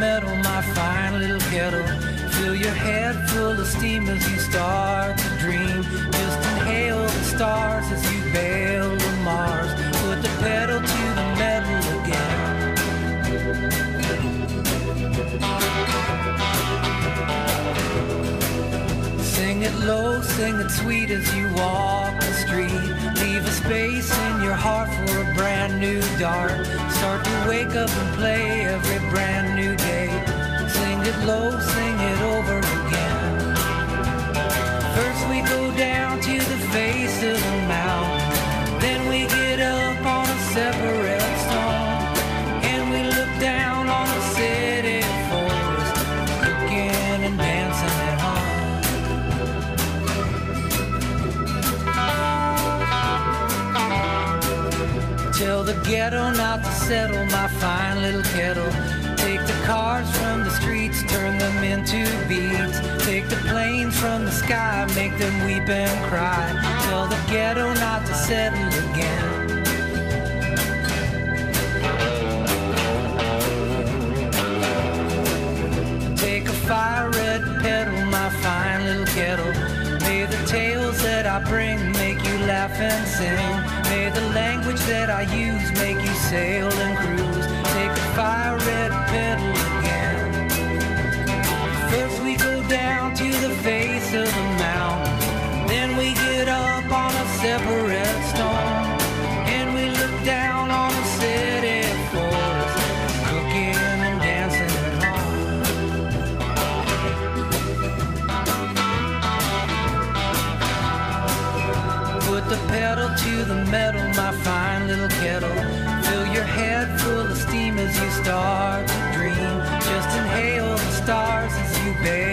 metal, my fine little kettle. Fill your head full of steam as you start to dream. Just inhale the stars as you bail to Mars. Put the pedal to the metal again. Sing it low, sing it sweet as you walk the street. Leave a space in your heart for a brand new dart. Start to wake up and play every brand new day. Sing it low, sing it over again. First we go down to the face of the mountain. Then we get up on a separate stone. And we look down on the city forest, cooking and dancing at home. Tell the ghetto not to settle, my fine little kettle. Take the cars from the streets, turn them into beats. Take the planes from the sky, make them weep and cry. Tell the ghetto not to settle again. Take a fire red pedal, my fine little kettle. May the tales that I bring make you laugh and sing. May the language that I use make you sail and cruise. Take a fire red pedal again. First we go down to the face of the mountain. Then we get up on a separate stone. And we look down on the city forest, cooking and dancing at home. Put the pedal to the metal, my fine little kettle. Fill your head full of steam as you start to dream. Just inhale the stars as you bail